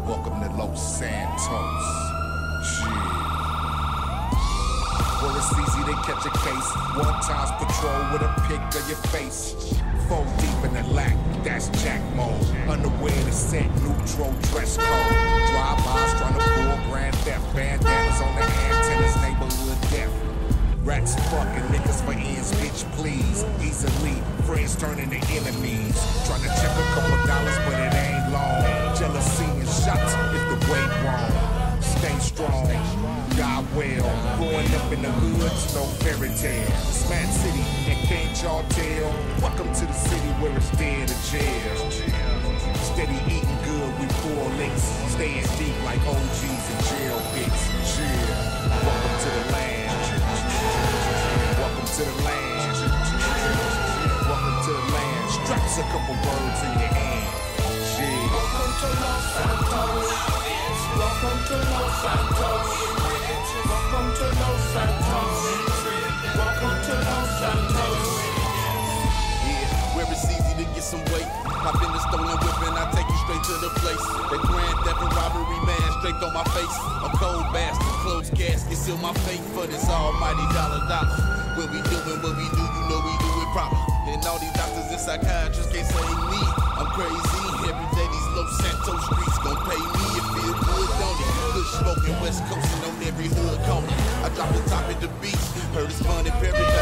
Welcome to Los Santos. Where it's easy to catch a case. One times patrol with a pic of your face. 4 deep in the lack, that's Jack mode. Underwear to set, neutral dress code. Drive-bys trying to pull grand theft. Bandanas on the antennas, neighborhood death. Rats fucking niggas for ends, bitch please. Easily, friends turning to enemies. Trying to check a couple dollars, but it ain't long. Jealousy and shots if the weight wrong. Stay strong, God well. Growing up in the hoods, no fairy tale. It's Mad City, and can't y'all tell? Welcome to the city where it's dead to jail. Steady eating good, we pour licks. Staying deep like OGs and jail bits. Chill. Welcome to the land. Welcome to the land. Welcome to the land. Straps a couple words in your hand. Chill. Welcome to Los Santos. Welcome to Los Santos. Welcome to Los Santos. Welcome to Los Santos. Yeah, where it's easy to get some weight. Hop in the stolen whip and I take you straight to the place. That grand theft and robbery, man, straight on my face. A cold bastard, closed casket, seal my fate for this almighty dollar. When we doing what we do, you know we do it proper. And all these doctors and psychiatrists can't save me. I'm crazy, every day these Los Santos streets gon' pay me. It feel good, don't it? Good smoking West Coast and on every hood corner. I drop the top at the beach, heard it's fun in paradise.